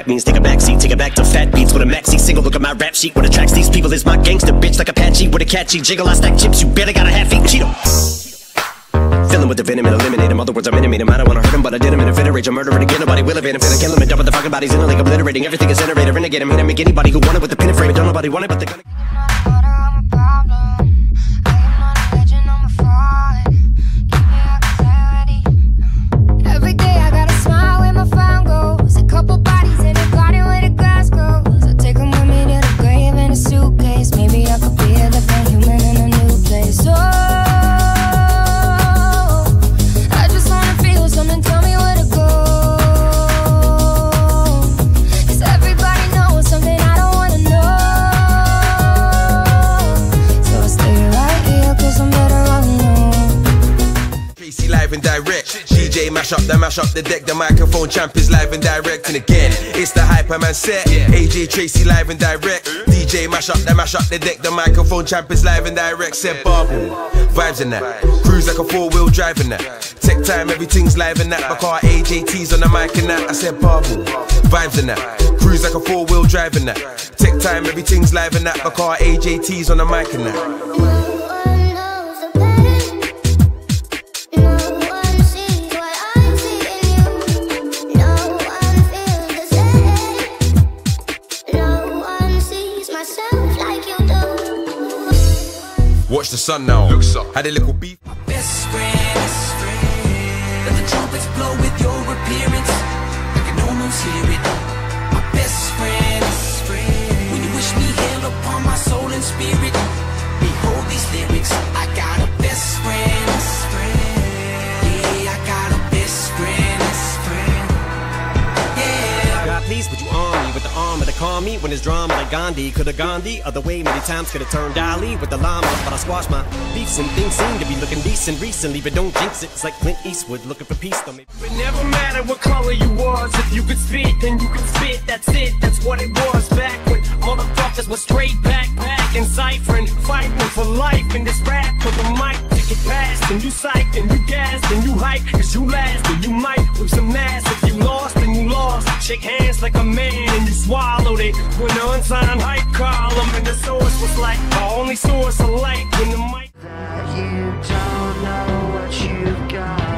means take a backseat, take it back to fat beats with a maxi single. Look at my rap sheet, what attracts these people is my gangster bitch like Apache with a catchy jiggle. I stack chips, you better got a half-eat Cheeto. Fill him with the venom and eliminate him. Other words, I'm intimate him. I don't wanna hurt him, but I did him in a fit of rage. I'm murdering again, nobody will evade him. Finna kill him and dump the fucking bodies in a lake, obliterating everything is iterator. Renegade him, and make anybody who want it with the pin and frame. Don't nobody want it, but they're gonna. Live and direct, DJ mash up the deck. The microphone champ is live and direct, and again it's the Hyperman set. AJ Tracey live and direct. DJ mash up the deck. The microphone champ is live and direct. Said Barble, vibes in that. Cruise like a 4-wheel drive in that. Tech time, everything's live in that. My car AJT's on the mic and that. I said Barble, vibes in that. Cruise like a 4-wheel drive in that. Tech time, everything's live in that. My car AJT's on the mic and that. Watch the sun now. Looks up. Had a little beef. My best friend. Let the trumpets blow with your appearance. I can almost hear it. My best friend. When you wish me hail upon my soul and spirit. Behold these lyrics. I got a best friend. Yeah, I got a best friend. Yeah. God, please, would you arm me with the armor to calm me when it's drama like Gandhi? Could've gone the other way many times, could've turned Ali with the llama, but I squashed my beefs and things seem to be looking decent recently, but don't jinx it. It's like Clint Eastwood looking for peace. Though. It never mattered what color you was. If you could speak, then you could spit. That's it. That's what it was back when motherfuckers were straight backpacking, ciphering, fighting for life in this rap. Put the mic to get past, and you psyched, and you gassed, and you hype, cause you last, and you might with some ass. If you lost, then you lost. Shake hands like a man, and you swallowed it. When the unsigned hype column, and the source was like the only source of light when the mic. You don't know what you've got.